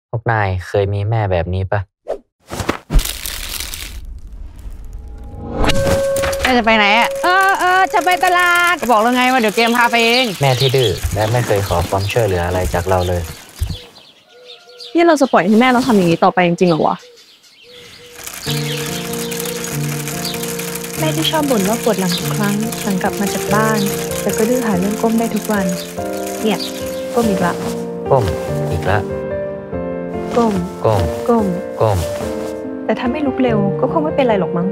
พวกนายเคยมีแม่แบบนี้ปะแม่จะไปไหนอ่ะจะไปตลาดก็บอกแล้วไงว่าเดี๋ยวเกมพาไปเองแม่ที่ดื้อและไม่เคยขอความช่วยเหลืออะไรจากเราเลยนี่เราจะปล่อยให้แม่เราทำอย่างนี้ต่อไปจริงๆเหรอวะแม่ที่ชอบบ่นว่าปวดหลังทุกครั้งหลังกลับมาจากบ้านแต่ก็ดื้อหาเรื่องก้มได้ทุกวันเนี่ยก้มอีกละก้มอีกแล้วก้มก้มก้มก้มแต่ถ้าไม่ลุกเร็วก็คงไม่เป็นไรหรอกมั้ง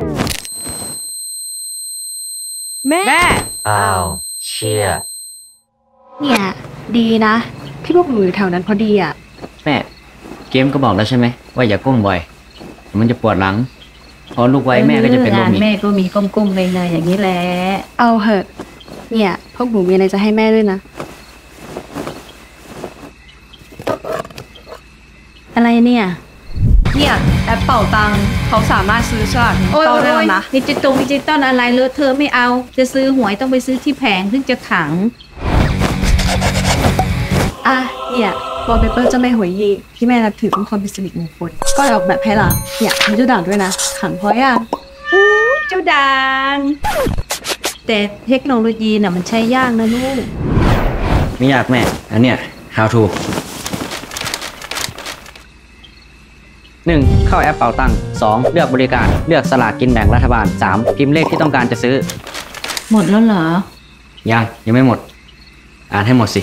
แม่อ้าวเชี่ยเนี่ยดีนะที่พวกหนูอยู่แถวนั้นพอดีอ่ะแม่เกมก็บอกแล้วใช่ไหมว่าอย่าก้มบ่อยมันจะปวดหลังพอลุกไว้แม่ก็จะเป็นลมอีกแม่ก็มีก้มๆเงยๆอย่างนี้แหละเอาเหอะเนี่ยพวกหนูมีอะไรจะให้แม่ด้วยนะอะไรเนี่ยแอปเป่าตังค์เขาสามารถซื้อฉลากดิจิตอลได้แล้วนะดิจิตอลอะไรเลอะเธอะไม่เอาจะซื้อหวยต้องไปซื้อที่แผงถึงจะขังเนี่ยวอลเปเปอร์เจ้าแม่หวยยีที่แม่นับถือเป็นความเป็นสิริมงคลก็ออกแบบให้ล่ะเนี่ยมีเจ้าด่างด้วยนะขังพอยังเจ้าด่างแต่เทคโนโลยีน่ะมันใช้ยากนะลูกไม่ยากแม่อันเนี้ย how to 1. เข้าแอปเป๋าตังค์ 2. เลือกบริการเลือกสลากกินแบ่งรัฐบาล 3. พิมพ์เลขที่ต้องการจะซื้อหมดแล้วเหรอยังไม่หมดอ่านให้หมดสิ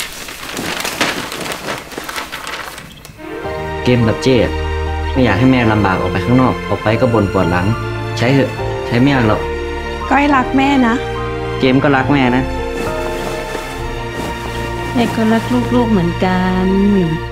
เกมแบบเจ๊ไม่อยากให้แม่ลำบากออกไปข้างนอกออกไปก็บ่นปวดหลังใช้เถอะใช้ไม่ยากหรอกก้อยรักแม่นะเกมก็รักแม่นะแม่ก็รักลูกๆเหมือนกัน